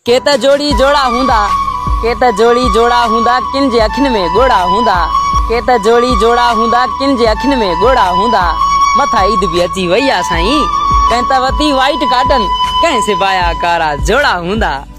के त जोड़ी जोड़ा हुंदा, के त जोड़ी जोड़ा हुंदा किन जे अखिन में गोड़ा हुंदा, के त जोड़ी जोड़ा हुंदा किन जे अखिन में गोड़ा हुंदा। मथा ईद भी अची वई आ साईं, कंहिं त वती वाइट काटन कंहिं से बाया कारा जोड़ा हुंदा।